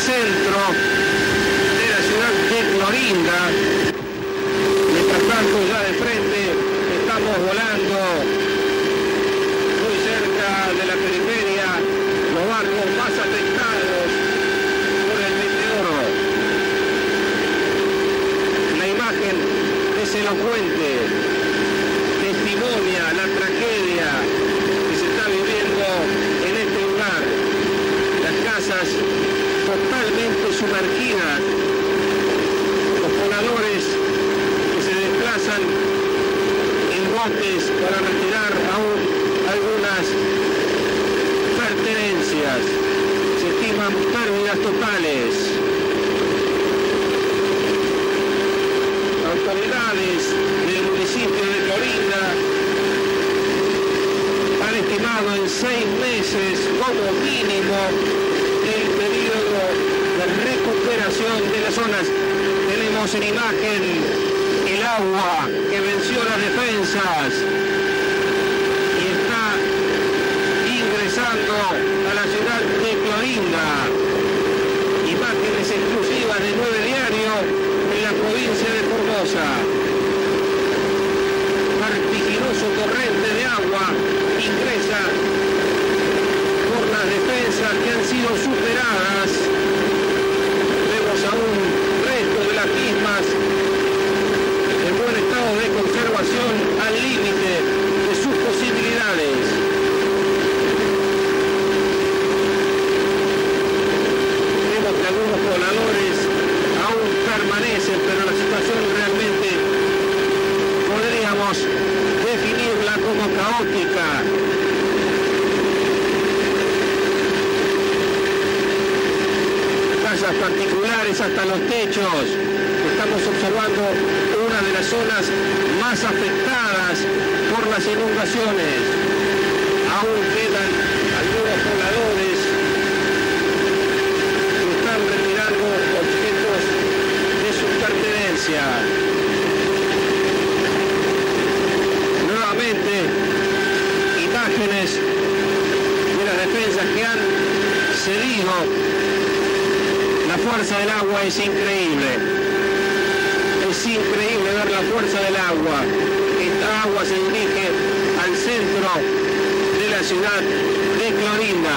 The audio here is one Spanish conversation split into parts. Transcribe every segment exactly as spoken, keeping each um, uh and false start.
centro de la ciudad de Clorinda. Mientras tanto, ya de frente estamos volando muy cerca de la periferia, los barrios más afectados por el meteoro. La imagen es elocuente, testimonia la tragedia que se está viviendo en este lugar. Las casas totalmente sumergidas, los pobladores que se desplazan en botes para retirar aún algunas pertenencias. Se estiman pérdidas totales. Autoridades del municipio de Clorinda han estimado en seis meses como mínimo el periodo de recuperación de las zonas. Tenemos en imagen el agua que venció las defensas y está ingresando a la ciudad de Clorinda. Imágenes exclusivas de Nueve Diario en la provincia de Formosa. Vertiginoso torrente de agua ingresa por las defensas que han sido superadas. Vemos aún resto de las mismas en buen estado de conservación al límite de sus posibilidades. Vemos que algunos pobladores aún permanecen, pero la situación realmente podríamos definirla como caótica. Casas particulares hasta los techos. Estamos observando una de las zonas más afectadas por las inundaciones. Aún quedan algunos pobladores que están retirando objetos de sus pertenencias. Nuevamente, imágenes de las defensas que han cedido. La fuerza del agua es increíble. Es increíble ver la fuerza del agua. Esta agua se dirige al centro de la ciudad de Clorinda.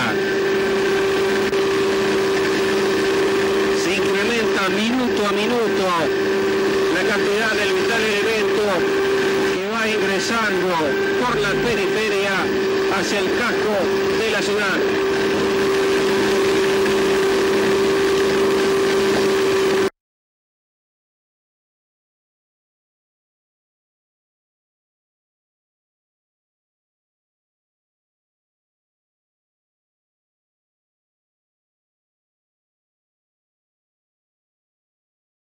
Se incrementa minuto a minuto la cantidad del vital elemento que va ingresando por la periferia hacia el casco de la ciudad.